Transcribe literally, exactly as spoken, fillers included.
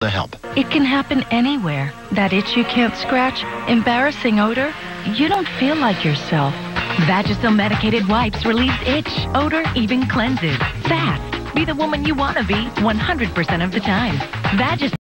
the help. It can happen anywhere. That itch you can't scratch, embarrassing odor, you don't feel like yourself. Vagisil medicated wipes relieves itch, odor, even cleanses. Fast. Be the woman you want to be one hundred percent of the time. Vagisil.